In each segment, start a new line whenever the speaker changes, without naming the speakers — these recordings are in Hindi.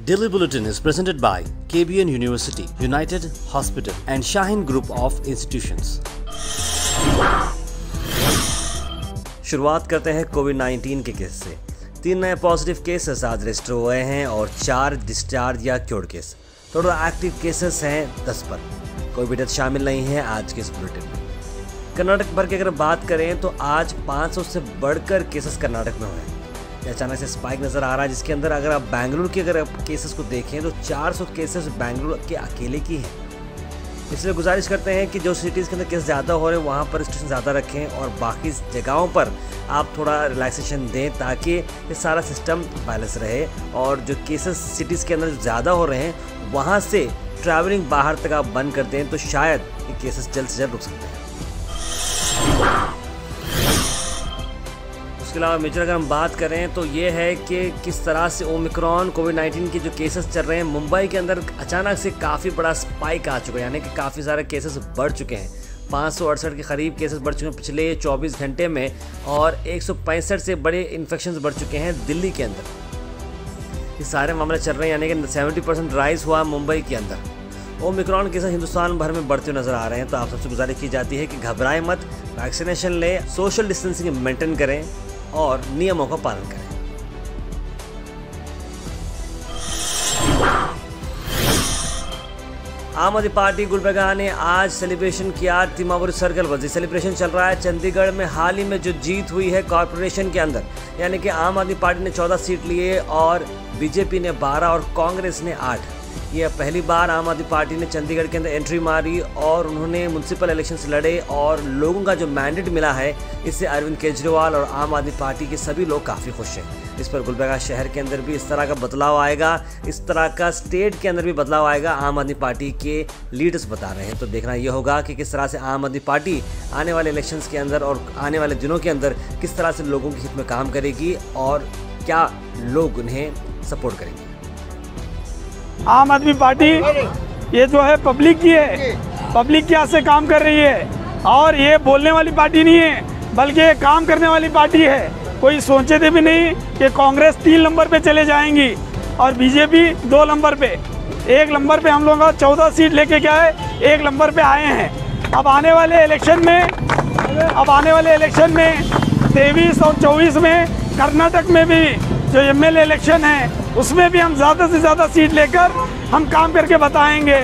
Daily Bulletin is presented by KBN University, United Hospital and Shaheen Group of Institutions. शुरुआत करते हैं कोविड-19 के केस से। 3 नए पॉजिटिव केसेस आज रजिस्टर हुए हैं और 4 डिस्चार्ज या cured case. Total active cases हैं 10 पर। कोई भी डेथ शामिल नहीं है आज के इस बुलेटिन में। कर्नाटक भर की अगर बात करें तो आज 500 से बढ़कर केसेस कर्नाटक में हुए हैं। अचानक से स्पाइक नज़र आ रहा है, जिसके अंदर अगर आप बेंगलुरु के केसेस को देखें तो 400 केसेस बेंगलुरु के अकेले की हैं। इसलिए गुजारिश करते हैं कि जो सिटीज़ के अंदर केस ज़्यादा हो रहे हैं वहाँ पर रिस्ट्रिक्शन ज़्यादा रखें और बाकी जगहों पर आप थोड़ा रिलैक्सेशन दें ताकि ये सारा सिस्टम बैलेंस रहे और जो केसेस सिटीज़ के अंदर ज़्यादा हो रहे हैं वहाँ से ट्रैवलिंग बाहर तक आप बंद कर दें तो शायद ये केसेस जल्द से जल्द रुक सकते हैं। उसके अलावा मेजर अगर हम बात करें तो ये है कि किस तरह से ओमिक्रॉन कोविड-19 के जो केसेस चल रहे हैं मुंबई के अंदर अचानक से काफ़ी बड़ा स्पाइक आ चुका है, यानी कि काफ़ी सारे केसेस बढ़ चुके हैं। 568 के करीब केसेस बढ़ चुके हैं पिछले 24 घंटे में और 165 से बड़े इन्फेक्शंस बढ़ चुके हैं दिल्ली के अंदर। ये सारे मामले चल रहे हैं, यानी कि 70% राइज हुआ मुंबई के अंदर। ओमिक्रॉन केसेस हिंदुस्तान भर में बढ़ते हुए नजर आ रहे हैं, तो आप सबसे गुजारिश की जाती है कि घबराएं मत, वैक्सीनेशन लें, सोशल डिस्टेंसिंग मेंटेन करें और नियमों का पालन करें। आम आदमी पार्टी गुलबर्गा ने आज सेलिब्रेशन किया तिमावुर सर्कल पर। सेलिब्रेशन चल रहा है चंडीगढ़ में हाल ही में जो जीत हुई है कॉर्पोरेशन के अंदर, यानी कि आम आदमी पार्टी ने 14 सीट लिए और बीजेपी ने 12 और कांग्रेस ने 8। ये पहली बार आम आदमी पार्टी ने चंडीगढ़ के अंदर एंट्री मारी और उन्होंने म्युनिसिपल इलेक्शंस लड़े और लोगों का जो मैंडेट मिला है इससे अरविंद केजरीवाल और आम आदमी पार्टी के सभी लोग काफ़ी खुश हैं। इस पर गुलबर्गा शहर के अंदर भी इस तरह का बदलाव आएगा, इस तरह का स्टेट के अंदर भी बदलाव आएगा, आम आदमी पार्टी के लीडर्स बता रहे हैं। तो देखना यह होगा कि किस तरह से आम आदमी पार्टी आने वाले इलेक्शंस के अंदर और आने वाले दिनों के अंदर किस तरह से लोगों के हित में काम करेगी और क्या लोग उन्हें सपोर्ट करेंगे।
आम आदमी पार्टी ये जो है पब्लिक की है, पब्लिक के हाथ से काम कर रही है और ये बोलने वाली पार्टी नहीं है बल्कि ये काम करने वाली पार्टी है। कोई सोचे थे भी नहीं कि कांग्रेस 3 नंबर पे चले जाएंगी और बीजेपी 2 नंबर पे। 1 नंबर पे हम लोग 14 सीट लेके क्या है 1 नंबर पे आए हैं। अब आने वाले इलेक्शन में 23 और 24 में कर्नाटक में भी जो एमएलए इलेक्शन है उसमें भी हम ज़्यादा से ज़्यादा सीट लेकर हम काम करके बताएंगे।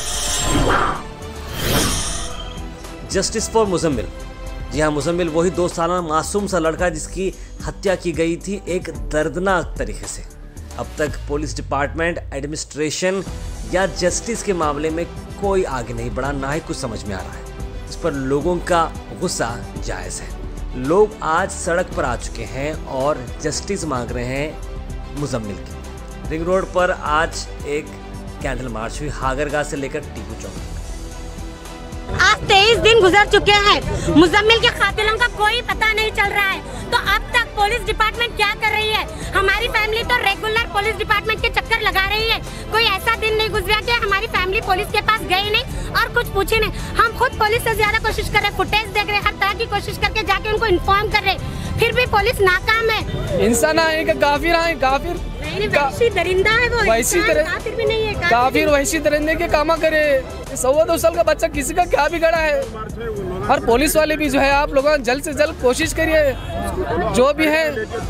Justice for Muzammil. जी हाँ, मुजम्मिल वही 2 साल मासूम सा लड़का जिसकी हत्या की गई थी एक दर्दनाक तरीके से। अब तक पुलिस डिपार्टमेंट, एडमिनिस्ट्रेशन या जस्टिस के मामले में कोई आगे नहीं बढ़ा, ना ही कुछ समझ में आ रहा है। इस पर लोगों का गुस्सा जायज़ है। लोग आज सड़क पर आ चुके हैं और जस्टिस मांग रहे हैं मुजम्मिल की। रिंग रोड पर आज एक कैंडल मार्च हुई हागरगाह से लेकर टीपू चौक तक।
आज 23 दिन गुजर चुके हैं, मुजम्मिल के कातिलों का कोई पता नहीं चल रहा है। तो अब तक पुलिस डिपार्टमेंट क्या कर रही है? हमारी फैमिली तो रेगुलर पुलिस डिपार्टमेंट के चक्कर लगा रही है। कोई ऐसा दिन नहीं गुजरा कि हमारी फैमिली पुलिस के पास गई नहीं और कुछ पूछे नहीं। हम खुद पुलिस से ज्यादा कोशिश कर रहे, फुटेज देख रहे, हर तरह की कोशिश करके जाके उनको इन्फॉर्म कर रहे, फिर भी पुलिस नाकाम है।
इंसान है कि काफिर है, काफिर
वैसी दरिंदा है वो,
वैसी
काफिर भी नहीं है,
काफिर वैसी दरिंदे के कामा करे। 1.25 साल का बच्चा किसी का क्या बिगड़ा है। और पुलिस वाले भी जो है आप लोगों जल्द से जल्द कोशिश करिए, जो भी है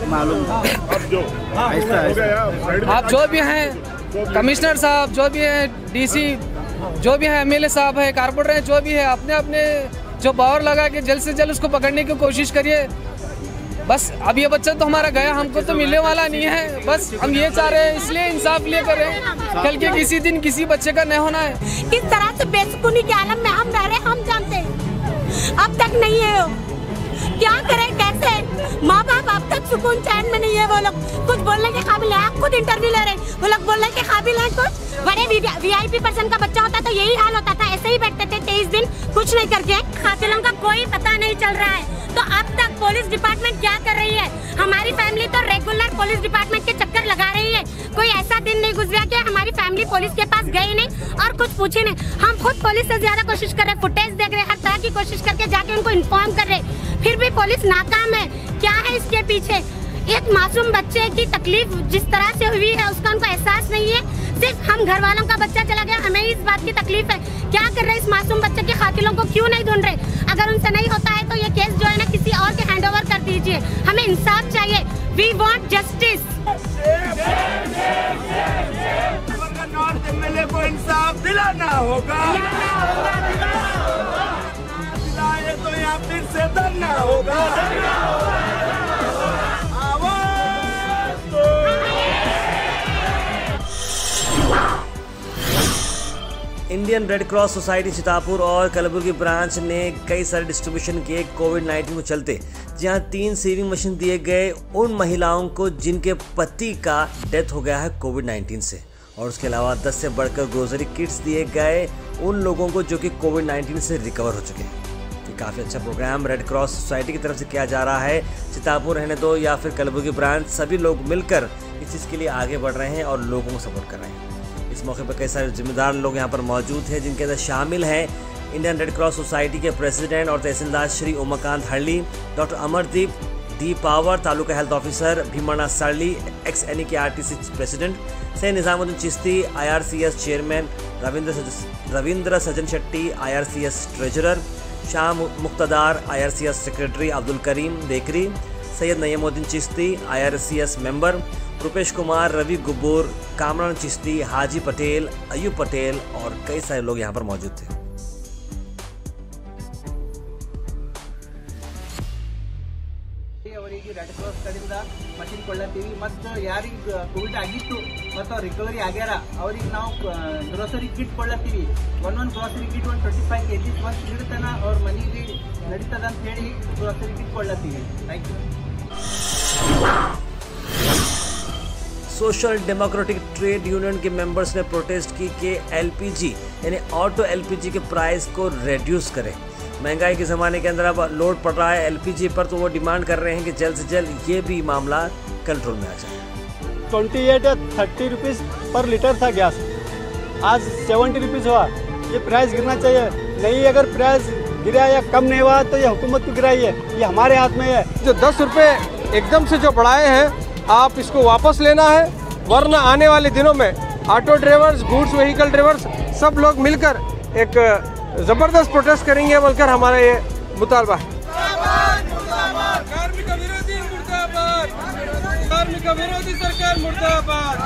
आप जो भी हैं कमिश्नर साहब, जो भी है डीसी, जो भी है एमएलए साहब है, कारपोरेटर है, जो भी है अपने अपने जो पावर लगा के जल्द से जल्द उसको पकड़ने की कोशिश करिए। बस अब ये बच्चा तो हमारा गया, हमको तो मिलने वाला नहीं है। बस हम ये चाह रहे हैं, इसलिए इंसाफ लिए कर रहे हैं, कल के किसी दिन किसी बच्चे का नहीं होना है।
किस तरह से बेसुकूनी के आलम में हम रह रहे हम जानते हैं। अब तक नहीं है वो, क्या करें कैसे? माँ बाप अब तक सुकून चैन में नहीं है। वो लोग कुछ बोलने के काबिल है, आप खुद इंटरव्यू ले रहे, वो लोग बोलने के काबिल है कुछ? बड़े वीआईपी पर्सन का बच्चा होता तो यही हाल होता था, ऐसे ही बैठते थे 23 दिन कुछ नहीं करके। कातिलों का कोई पता नहीं चल रहा है। तो अब तक पुलिस डिपार्टमेंट क्या कर रही है? हमारी फैमिली तो रेगुलर पुलिस डिपार्टमेंट के चक्कर लगा रही है। कोई ऐसा दिन नहीं गुजरा कि हमारी फैमिली पुलिस के पास गई नहीं और कुछ पूछे नहीं। हम खुद पुलिस से ज्यादा कोशिश कर रहे, फुटेज देख रहे, हर तरह की कोशिश करके जाके उनको इन्फॉर्म कर रहे, फिर भी पुलिस नाकाम है। क्या है इसके पीछे? एक मासूम बच्चे की तकलीफ जिस तरह से हुई है उसका उनको एहसास नहीं है। सिर्फ हम घर वालों का बच्चा चला गया, हमें इस बात की तकलीफ है। क्या कर रहे इस मासूम बच्चे के कातिलों को क्यों नहीं ढूंढ रहे? अगर उनसे नहीं होता है तो ये केस जो है ना किसी और के हैंड ओवर कर दीजिए। हमें इंसाफ चाहिए। We want justice.
North MLA को इंसाफ दिलाना होगा, दिलाए तो यहाँ फिर से धरना होगा।
Indian Red Cross Society Sitapur और कलबुर्गी ब्रांच ने कई सारे डिस्ट्रीब्यूशन किए कोविड-19 को चलते, जहां 3 सीविंग मशीन दिए गए उन महिलाओं को जिनके पति का डेथ हो गया है कोविड-19 से, और उसके अलावा 10 से बढ़कर ग्रोसरी किट्स दिए गए उन लोगों को जो कि कोविड-19 से रिकवर हो चुके हैं। ये काफ़ी अच्छा प्रोग्राम रेड क्रॉस सोसाइटी की तरफ से किया जा रहा है। सीतापुर रहने दो या फिर कलबुर्गी ब्रांच, सभी लोग मिलकर इस चीज़ के लिए आगे बढ़ रहे हैं और लोगों को सपोर्ट कर रहे हैं। इस मौके पर कई सारे जिम्मेदार लोग यहाँ पर मौजूद हैं, जिनके अंदर शामिल हैं इंडियन रेड क्रॉस सोसाइटी के प्रेसिडेंट और tehsildar Shri Umakant Harli, doctor Amardeep D Pawar, taluka health officer Bhimanna Sarli, XNE के RTC president, Syed Nizamuddin Chishti IRCS chairman, Ravindra Sajan Shetty IRCS treasurer, Shah Muktadar IRCS secretary, Abdul Karim bakery, Syed Naimuddin Chishti IRCS member, Rupesh Kumar, Ravi Gubbur, Kamran Chishti, Haji Patel, Ayub Patel और कई सारे लोग यहाँ पर मौजूद थे।
ಅವರಿಗೆ ರೆಡ್ ಕ್ರಾಸ್ ಕಡೆಯಿಂದ ಮಷಿನ್ ಕೊಳ್ಳತ್ತೀವಿ ಮತ್ತು ಯಾರಿಗೆ ಕೋವಿಡ್ ಆಗಿತ್ತು ಮತ್ತು ಅವ್ರು ರಿಕವರಿ ಆಗ್ಯಾರ ಅವ್ರಿಗೆ ನಾವು ಗ್ರೋಸರಿ ಕಿಟ್ ಕೊಳ್ಳತ್ತೀವಿ. ಒಂದೊಂದು ಗ್ರೋಸರಿ ಕಿಟ್ 25 kg ಒಂದು ನೀಡ್ತಾನ ಅವ್ರ ಮನೆಗೆ ನಡೀತದ ಅಂತ ಹೇಳಿ ಗ್ರೋಸರಿ ಕಿಟ್ ಕೊಳ್ಳತ್ತೀವಿ. Thank you.
Social democratic trade union के मेंबर्स ने प्रोटेस्ट की कि LPG यानी ऑटो LPG के प्राइस को रिड्यूस करें। महंगाई के ज़माने के अंदर अब लोड पड़ रहा है LPG पर, तो वो डिमांड कर रहे हैं कि जल्द से जल्द ये भी मामला कंट्रोल में आ जाए।
28 या 30 रुपीज़ पर लीटर था गैस, आज 70 रुपीज़ हुआ। ये प्राइस गिरना चाहिए, नहीं अगर प्राइस गिरा या कम नहीं हुआ तो ये हुकूमत को गिराई है, ये हमारे हाथ में है।
जो 10 रुपये एकदम से जो बढ़ाए हैं, आप इसको वापस लेना है, वरना आने वाले दिनों में auto drivers, goods vehicle drivers सब लोग मिलकर एक ज़बरदस्त प्रोटेस्ट करेंगे बोलकर हमारा ये मुतालबा है। कार्मिक विरोधी मुर्दाबाद, कार्मिक विरोधी सरकार मुर्दाबाद।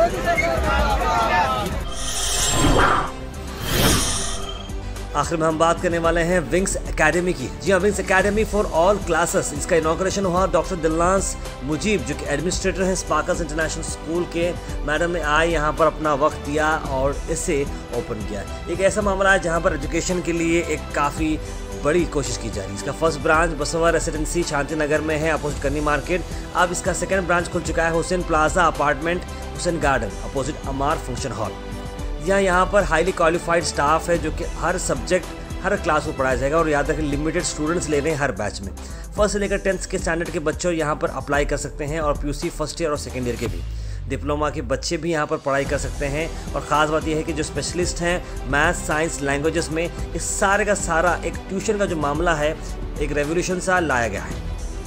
आखिर में हम बात करने वाले हैं विंग्स एकेडमी की। जी हाँ, wings academy for all classes, इसका इनॉग्रेशन हुआ। डॉक्टर दिलनाज मुजीब जो कि एडमिनिस्ट्रेटर हैं स्पार्कल्स इंटरनेशनल स्कूल के, मैडम ने आए यहाँ पर अपना वक्त दिया और इसे ओपन किया। एक ऐसा मामला है जहाँ पर एजुकेशन के लिए एक काफ़ी बड़ी कोशिश की जा रही है। इसका first branch Basava residency Shanti Nagar में है, अपोजिट करनी मार्केट। अब इसका सेकेंड ब्रांच खुल चुका है Hussain plaza apartment, Hussain garden, opposite Amar function hall. यहाँ पर हाईली क्वालिफाइड स्टाफ है जो कि हर सब्जेक्ट हर क्लास को पढ़ाया जाएगा, और याद रखें लिमिटेड स्टूडेंट्स ले रहे हैं हर बैच में। फर्स्ट से लेकर 10th के स्टैंडर्ड के बच्चों यहाँ पर अप्लाई कर सकते हैं, और PUC फर्स्ट ईयर और सेकेंड ईयर के भी, डिप्लोमा के बच्चे भी यहाँ पर पढ़ाई कर सकते हैं। और ख़ास बात यह है कि जो स्पेशलिस्ट हैं मैथ्स, साइंस, लैंग्वेजेस में, इस सारे का सारा एक ट्यूशन का जो मामला है एक रेवोल्यूशन सा लाया गया है।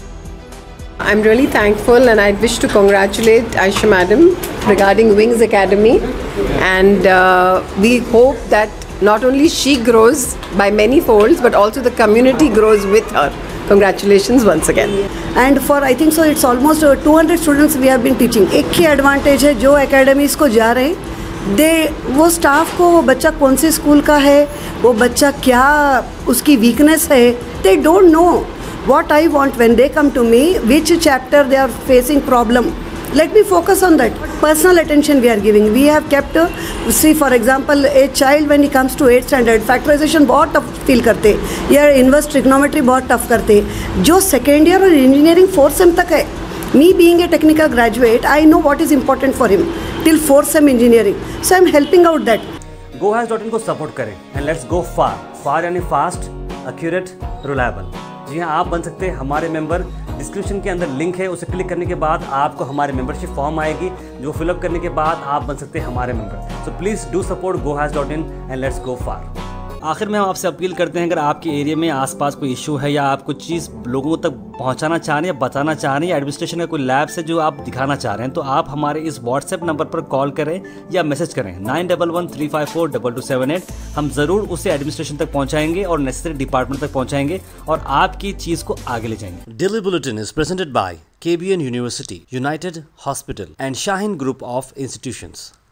I'm really thankful and I wish to congratulate Aisha Madam regarding Wings Academy, and we hope that not only she grows by many folds but also the community grows with her. Congratulations once again.
And for I think so it's almost 200 students we have been teaching. एक ही एडवांटेज है जो एकेडमीज़ को जा रहे हैं, वो स्टाफ को वो बच्चा कौन से स्कूल का है, वो बच्चा क्या उसकी वीकनेस है, they don't know. What I want when they come to me, which chapter they are facing problem, let me focus on that. Personal attention we are giving. We have kept, see for example, a child when he comes to 8th standard, factorization बहुत tough feel करते, या inverse trigonometry बहुत tough करते, जो second year और engineering 4th sem तक है. Me being a technical graduate, I know what is important for him till 4th sem engineering. So I am helping out that.
GoHas.in को सपोर्ट करें and let's go far. Far यानी fast, accurate, reliable. जी हाँ, आप बन सकते हैं हमारे मेंबर। डिस्क्रिप्शन के अंदर लिंक है, उसे क्लिक करने के बाद आपको हमारे मेंबरशिप फॉर्म आएगी, जो फिलअप करने के बाद आप बन सकते हैं हमारे member. So please do support GoHas.in and let's go far. आखिर में हम आपसे अपील करते हैं, अगर आपके एरिया में आसपास कोई इशू है या आप कुछ चीज़ लोगों तक पहुंचाना चाह रहे हैं या बताना चाह रहे हैं या एडमिनिस्ट्रेशन का कोई लैब से जो आप दिखाना चाह रहे हैं, तो आप हमारे इस व्हाट्सएप नंबर पर कॉल करें या मैसेज करें 9113542278। हम ज़रूर उसे एडमिनिस्ट्रेशन तक पहुंचाएंगे और नेसेसरी डिपार्टमेंट तक पहुंचाएंगे और आपकी चीज़ को आगे ले जाएंगे। Daily bulletin is presented by KBN University, United Hospital and Shaheen Group of Institutions.